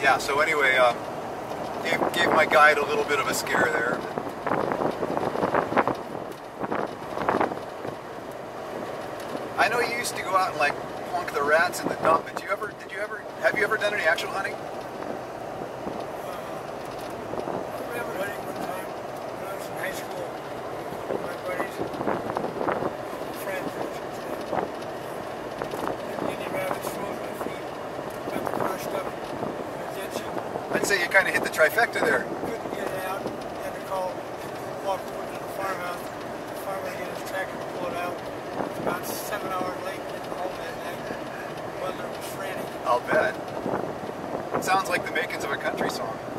Yeah, so anyway, gave my guide a little bit of a scare there. I know you used to go out and like plunk the rats in the dump, but have you ever done any actual hunting? I remember hunting one time when I was in high school with my buddies, friends, I should say. And Indian rabbits froze my feet, got the crushed up, and ditch. I'd say you kind of hit the trifecta there. Couldn't get it out, had to walk over to the farmhouse. The farmer had his tractor to pull it out. It was about 7 hours late, getting home that night. The weather was frantic. I'll bet. It sounds like the makings of a country song.